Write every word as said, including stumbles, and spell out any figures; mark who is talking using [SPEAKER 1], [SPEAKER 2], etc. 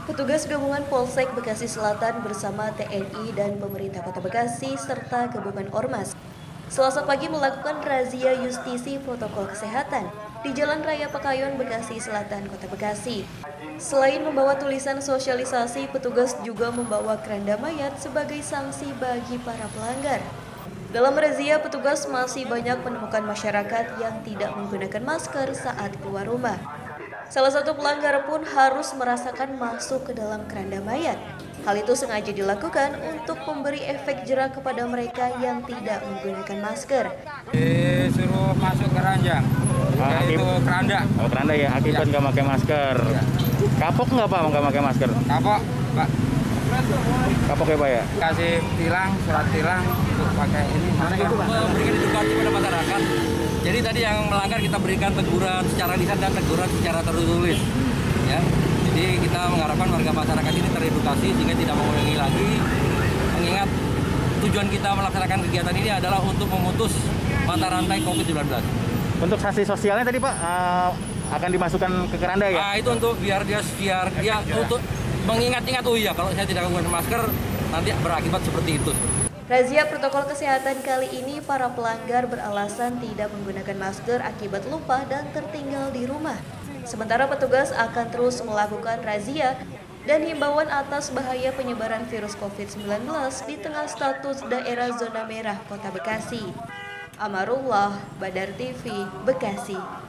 [SPEAKER 1] Petugas gabungan Polsek Bekasi Selatan bersama T N I dan pemerintah Kota Bekasi serta gabungan Ormas Selasa pagi melakukan razia justisi protokol kesehatan di Jalan Raya Pekayon, Bekasi Selatan, Kota Bekasi. Selain membawa tulisan sosialisasi, petugas juga membawa keranda mayat sebagai sanksi bagi para pelanggar. Dalam razia, petugas masih banyak menemukan masyarakat yang tidak menggunakan masker saat keluar rumah. Salah satu pelanggar pun harus merasakan masuk ke dalam keranda mayat. Hal itu sengaja dilakukan untuk memberi efek jera kepada mereka yang tidak menggunakan masker.
[SPEAKER 2] Disuruh masuk ke ranjang, ah, yaitu keranda.
[SPEAKER 3] Oh, keranda ya, akibat nggak ya. pakai masker. Ya. Kapok nggak Pak nggak pakai masker?
[SPEAKER 2] Kapok, Pak.
[SPEAKER 3] Kapok ya Pak ya?
[SPEAKER 2] Kasih tilang, surat tilang untuk pakai ini.
[SPEAKER 4] Memberikan edukasi pada masyarakat. Jadi tadi yang melanggar kita berikan teguran secara lisan dan teguran secara tertulis. Ya. Jadi kita mengharapkan warga masyarakat ini teredukasi sehingga tidak mengulangi lagi. Mengingat tujuan kita melaksanakan kegiatan ini adalah untuk memutus mata rantai covid sembilan belas.
[SPEAKER 3] Untuk sanksi sosialnya tadi Pak uh, akan dimasukkan ke keranda ya?
[SPEAKER 4] Nah, itu untuk biar dia biar dia untuk mengingat-ingat, oh iya kalau saya tidak menggunakan masker nanti berakibat seperti itu.
[SPEAKER 1] Razia protokol kesehatan kali ini para pelanggar beralasan tidak menggunakan masker akibat lupa dan tertinggal di rumah. Sementara petugas akan terus melakukan razia dan himbauan atas bahaya penyebaran virus covid sembilan belas di tengah status daerah zona merah Kota Bekasi. Amarullah, Badar T V, Bekasi.